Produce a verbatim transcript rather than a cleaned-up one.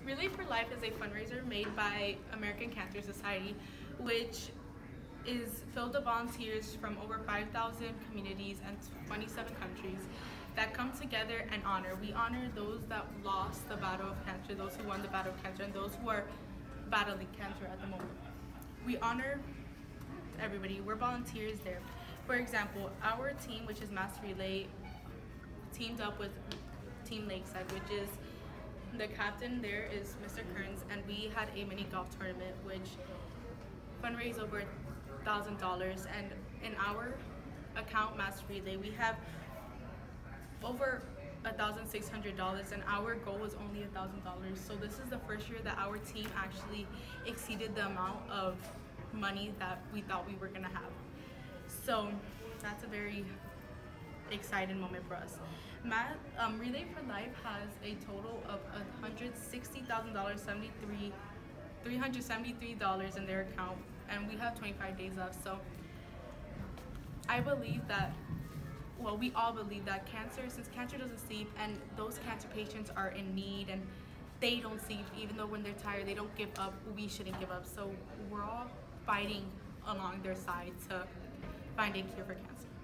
Relay for Life is a fundraiser made by American Cancer Society, which is filled of volunteers from over five thousand communities and twenty-seven countries that come together and honor. We honor those that lost the battle of cancer, those who won the battle of cancer, and those who are battling cancer at the moment. We honor everybody. We're volunteers there. For example, our team, which is Mass Relay, teamed up with Team Lakeside, which is the captain there is Mister Kearns, and we had a mini golf tournament which fundraised over a thousand dollars. And in our account, Mass Relay, we have over a thousand six hundred dollars, and our goal was only a thousand dollars. So this is the first year that our team actually exceeded the amount of money that we thought we were gonna have. So that's a very exciting moment for us. Matt, um, Relay for Life has a total of one hundred sixty thousand dollars, seventy-three, three hundred seventy-three dollars in their account, and we have twenty-five days left. So I believe that, well, we all believe that cancer, since cancer doesn't sleep, and those cancer patients are in need, and they don't sleep, even though when they're tired, they don't give up, we shouldn't give up. So we're all fighting along their side to find a cure for cancer.